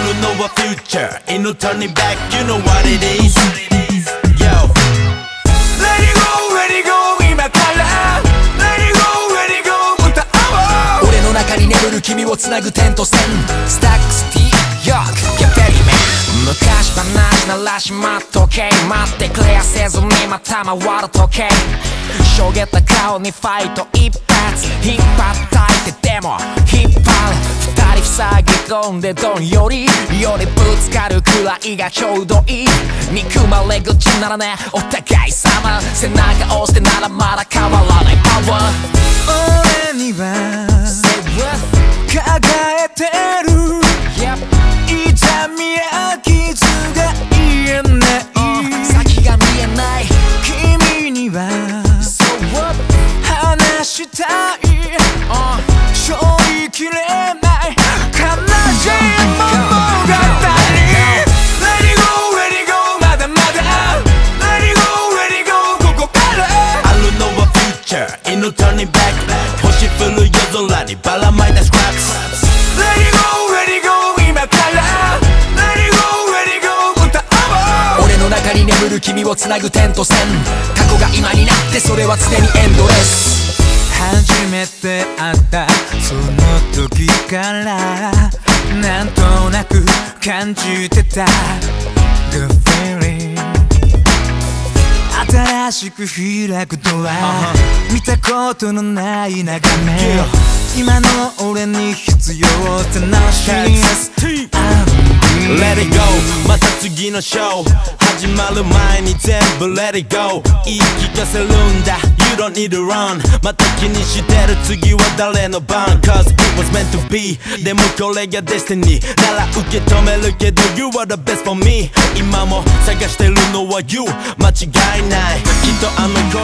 るのは future ain't no turning back you know what it is yo let it go let it go 今から let it go let it go 歌おう俺の中に眠る君をつなぐ点と線スタックスティーヨークキャペリメン昔話鳴らしまっとけ待ってくれやせずにまた回る時計しょげた顔にファイト一発引っ張ったいてでも引っ張る二人塞ぎ込んでどんよりぶつかるくらいがちょうどいい憎まれ口ならねお互い様背中押してならまだ変わらないパワー俺には輝いてる痛みや傷が癒えない先が見えない君には話したい背負いきれない悲しい物語 Let it go let it go まだまだ Let it go let it go ここからあるのは future ain't no turning back 星降る夜空にばらまいたスクラップ Let it go let it go 今から Let it go let it go 歌おう俺の中に眠る君をつなぐ点と線過去が今になってそれは常にエンドレス初めて会ったその時からなんとなく感じてた Good feeling 新しく開くドア見たことのない眺め今の俺に必要って楽しい Let it go また次のショー始まる前に全部 Let it go 言い聞かせるんだ You don't need to run また気にしてる次は誰の番 Cause it was meant to be でもこれが Destiny なら受け止めるけど You are the best for me 今も探してるのは You 間違いないきっとあの